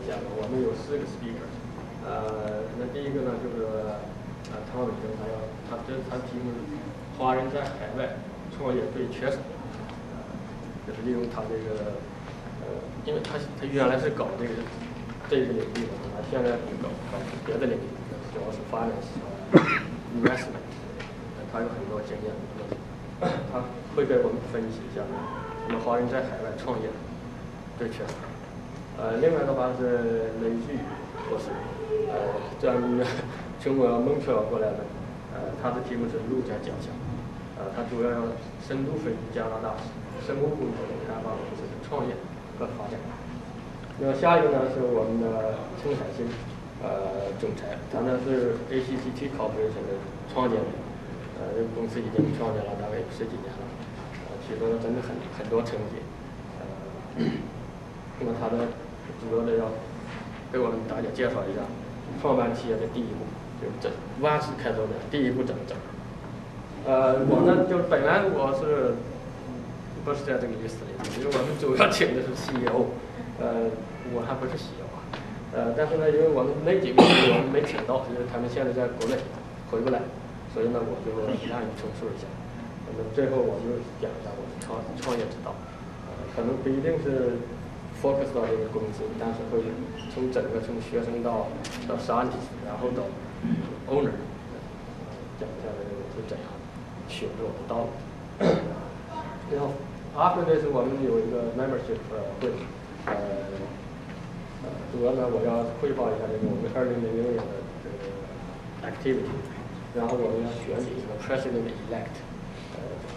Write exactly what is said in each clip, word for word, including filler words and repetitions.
讲了，我们有四个 speaker， 呃，那第一个呢就是呃汤伟生，他要他这他题目是华人在海外创业最缺什么？呃，就是利用他这个呃，因为他他原来是搞这个这个领域的，他现在搞搞别的领域，主要是发展 investment， 他有很多经验，他会给我们分析一下我们华人在海外创业最缺什么。呃，另外的话是雷旭博士，呃，咱们从我蒙特利尔过来的，呃，他的题目是陆家讲项，呃，他主要要深度分析加拿大生物工程开发公司的创业和发展。那下一个呢是我们的陈海新，呃，总裁，他呢是 A C G T Corporation 的创建人，呃，这个公司已经创建了大概有十几年了，呃，取得了真的很很多成绩，呃，那么他的主要的要给我们大家介绍一下创办企业的第一步，就是这万事开头的第一步怎么整。呃，我呢就是本来我是不是在这个 list 里，因为我们主要请的是 C E O， 呃，我还不是 C E O 啊，呃，但是呢，因为我们那几个我们没请到，因为他们现在在国内回不来，所以呢，我就让你陈述一下。那么最后我就讲一下我的创创业之道，呃，可能不一定是 focus 到这个公司，但是会从整个从学生到到 scientist， 然后到 owner， 讲一下这个是怎样学着我的道理。然后 after this 我们有一个 membership 呃会，呃呃主要呢我要汇报一下这个我们二零零六年的这个 activity， 然后我们要选举这个 president elect， 呃，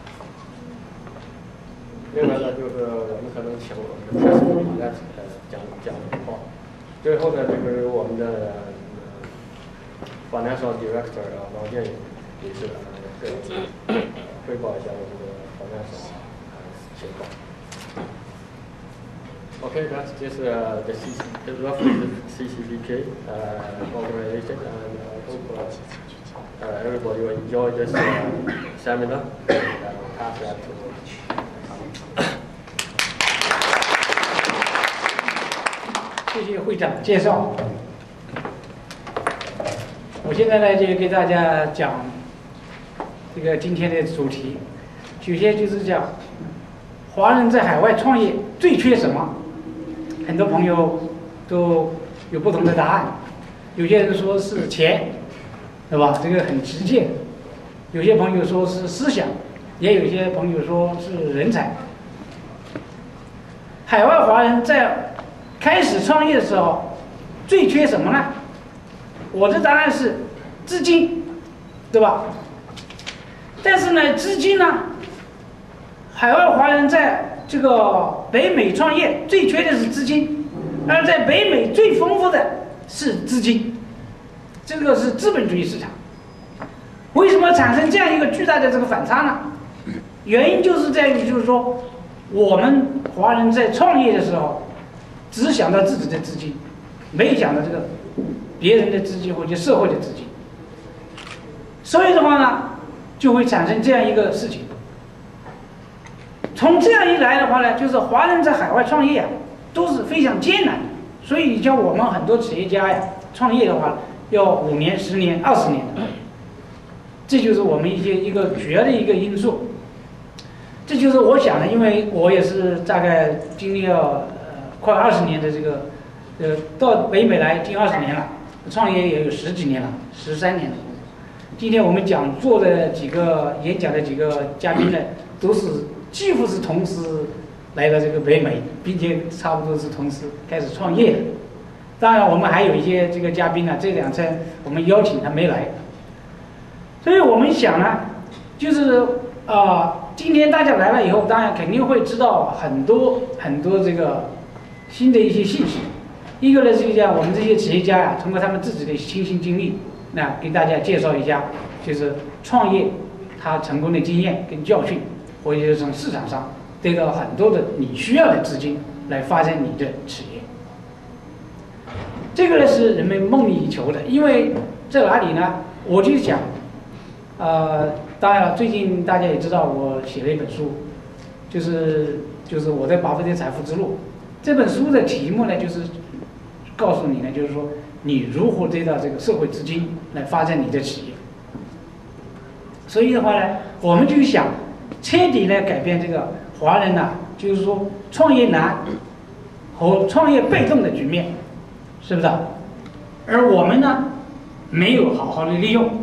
另外呢就是我们可能请我们的 president elect 呃讲讲讲话，最后呢就是我们的呃 financial director 啊王建宇女士啊给我们呃汇报一下我们的 financial。Okay, that's just uh, the C C, roughly the C C B K uh, organization, and I hope uh, uh, everybody will enjoy this uh, seminar. And I'll pass that to. 谢谢会长介绍。我现在呢就给大家讲这个今天的主题，首先就是讲华人在海外创业最缺什么？很多朋友都有不同的答案，有些人说是钱，对吧？这个很直接。有些朋友说是思想，也有些朋友说是人才。海外华人在开始创业的时候，最缺什么呢？我的答案是资金，对吧？但是呢，资金呢？海外华人在这个北美创业最缺的是资金，而在北美最丰富的是资金，这个是资本主义市场。为什么产生这样一个巨大的这个反差呢？原因就是在于，就是说，我们华人在创业的时候，只想到自己的资金，没想到这个别人的资金或者社会的资金，所以的话呢，就会产生这样一个事情。从这样一来的话呢，就是华人在海外创业啊，都是非常艰难的。所以像我们很多企业家呀，创业的话要五年、十年、二十年的，这就是我们一些一个主要的一个因素。这就是我想的，因为我也是大概经历了呃快二十年的这个，呃，到北美来近二十年了，创业也有十几年了，十三年了。今天我们讲座的几个演讲的几个嘉宾呢，都是。几乎是同时来到这个北美，并且差不多是同时开始创业的。当然，我们还有一些这个嘉宾呢，这两次我们邀请他没来。所以我们想呢，就是啊、呃，今天大家来了以后，当然肯定会知道很多很多这个新的一些信息。一个呢是讲我们这些企业家呀、啊，通过他们自己的亲身经历，那给大家介绍一下，就是创业他成功的经验跟教训。或者是从市场上得到很多的你需要的资金来发展你的企业，这个呢是人们梦寐以求的。因为在哪里呢？我就想，呃，当然了，最近大家也知道我写了一本书，就是就是我的巴菲特财富之路。这本书的题目呢，就是告诉你呢，就是说你如何得到这个社会资金来发展你的企业。所以的话呢，我们就想彻底来改变这个华人呢，就是说创业难和创业被动的局面，是不是？而我们呢，没有好好的利用。